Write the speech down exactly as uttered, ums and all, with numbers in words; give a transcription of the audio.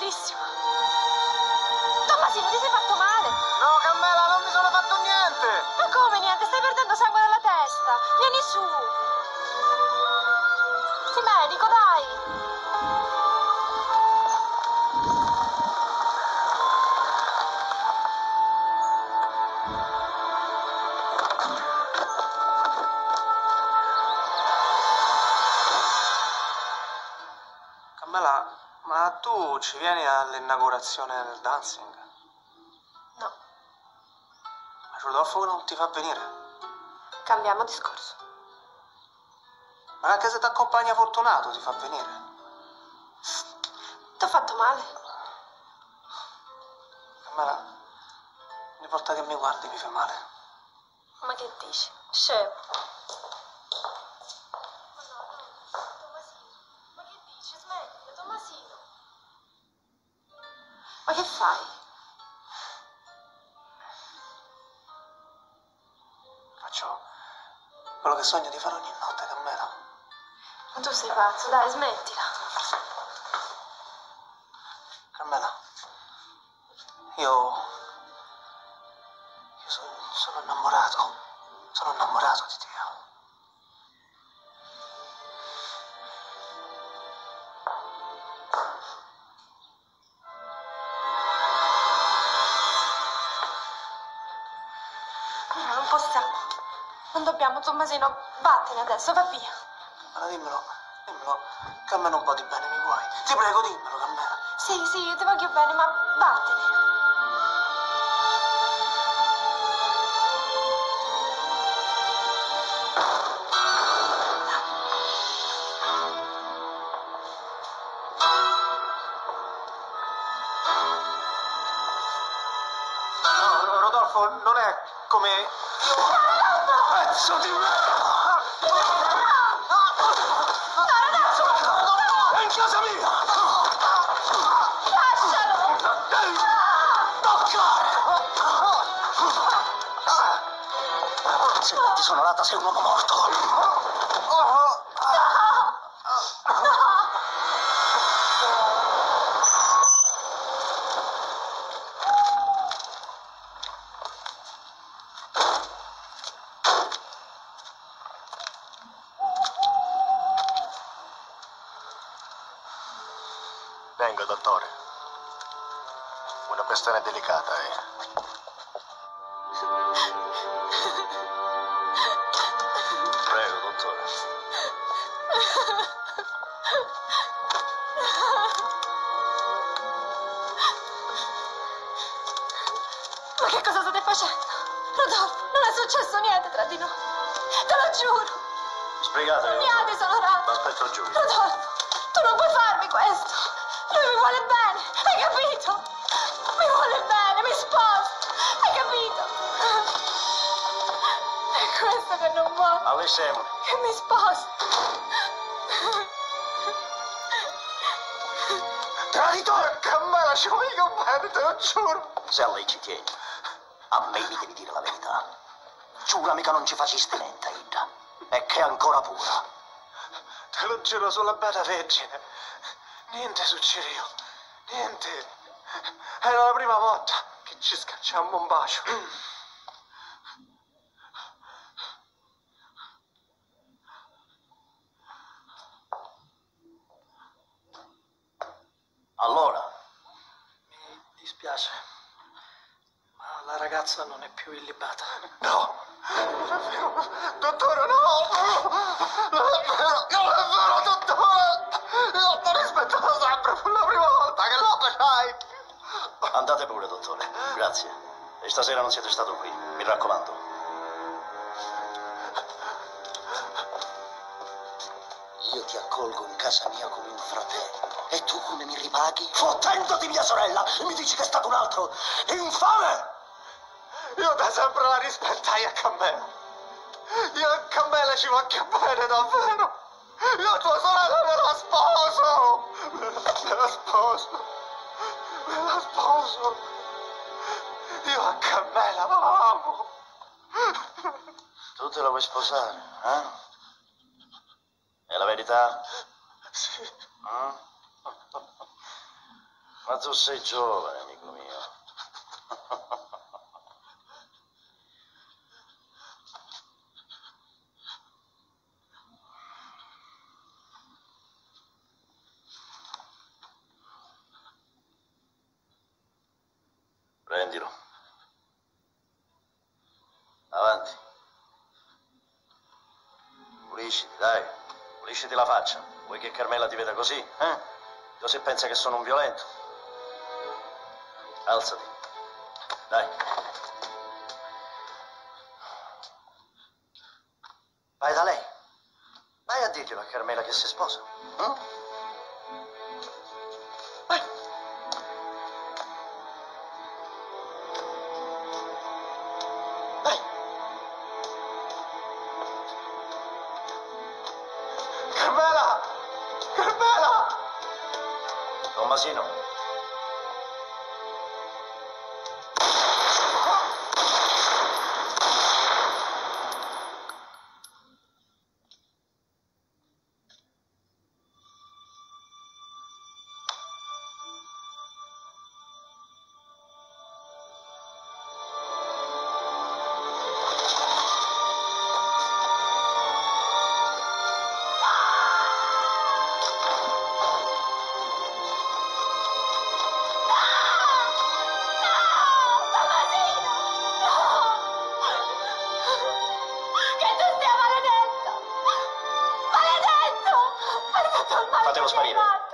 benissimo. Tommasino, ti sei fatto male? No, Carmela, non mi sono fatto niente. Ma come niente? Stai perdendo sangue dalla testa. Vieni su. Ti medico, dai. Carmela, ma tu ci vieni all'inaugurazione del dancing? No, Ma Rodolfo non ti fa venire? cambiamo discorso. Ma anche se ti accompagna Fortunato ti fa venire? Ti ho fatto male? Carmela, ogni volta che mi guardi mi fa male. Ma che dici? Scemo. Ma che dici? Smettila, Tommasino. Ma che fai? Faccio quello che sogno di fare ogni notte, Carmela. Ma tu sei pazzo, dai, smettila. Carmela, io... io sono, sono innamorato. Sono innamorato di Dio. No, non possiamo. Non dobbiamo, Tommasino. Vattene adesso, va via. Carmela, dimmelo, dimmelo, che almeno un po' di bene mi vuoi. Ti prego, dimmelo, Carmela. Sì, sì, io ti voglio bene, ma vattene. No, Rodolfo, non è come... Pezzo di merda! È in casa mia! Lascialo! Devi toccare! Se non ti sono nata sei un uomo morto! Venga, dottore. Una questione delicata, eh. Prego, dottore. Ma che cosa state facendo? Rodolfo, non è successo niente tra di noi. Te lo giuro. Sbrigatevi, Mi ha dottore. disonorato. Aspetto giù. Rodolfo, tu non puoi farmi questo. Lui mi vuole bene, hai capito? Mi vuole bene, mi sposa, hai capito? È questo che non vuole, A lei sembra. che mi sposa. Traditore, Carmela, ci voglio bene, te lo giuro! Se a lei ci tieni, a me mi devi dire la verità. Giurami che non ci faciste niente, Ida. E che è ancora pura. Te lo giuro sulla Beata Vergine. Niente succedeva. Niente. Era la prima volta che ci scacciammo un bacio. Allora, Mi dispiace, ma la ragazza non è più illibata. No, non è vero. Dottore, no! Non è vero, non è vero, dottore! Io ti rispettavo sempre, fu la prima volta che lo facai. andate pure, dottore. Grazie. E stasera non siete stato qui, mi raccomando. Io ti accolgo in casa mia come un fratello. E tu come mi ripaghi? Fottendoti mia sorella! E mi dici che è stato un altro! Infame! Io da sempre la rispettai a Carmela. Io a Carmela ci voglio bene, davvero. Io tua sorella me la sposo. Me la, me la sposo. Me la sposo. Io a Carmela la amo. Tu te la vuoi sposare, eh? È la verità? Sì. Mm? Ma tu sei giovane, amico mio. Prendilo. Avanti. Pulisciti, dai. Pulisciti la faccia. Vuoi che Carmela ti veda così, eh? Così pensa che sono un violento? Alzati. Dai. Vai da lei. Vai a dirglielo a Carmela che si sposa. Eh? Vai. Vai. Carmela! Carmela! Tommasino. Fatelo sparire.